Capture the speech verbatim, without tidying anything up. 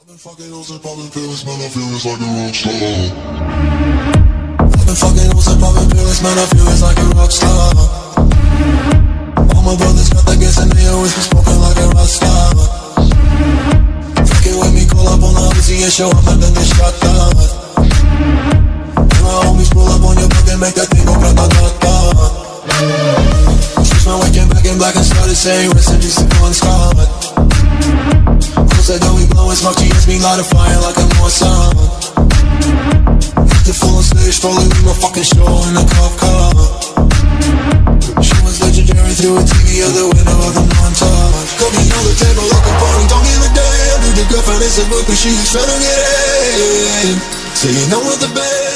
I've been fucking hoes and popping pills, man, I feel it's like a rock star. I've been fucking hoes and popping pills, man, I feel it's like a rock star. All my brothers got that gas and they always been smoking like a rock star. Fucking with me, call up on the Uzi and show them that they shot down. And my homies pull up on your block and make that thing go grata-ta-ta. Switch my white came back in black and started saying rest in peace to Bon Scott. Said that we blowin' smoke, G S me light a fire like I'm on sun. Hit the full stage, fully with my fucking show in a cop car. She was legendary through a T V out the window of the montage. Cooking on the table like a party, don't give a damn. Dude, the girlfriend is a book, but she's trying to get in. Saying I'm with the band.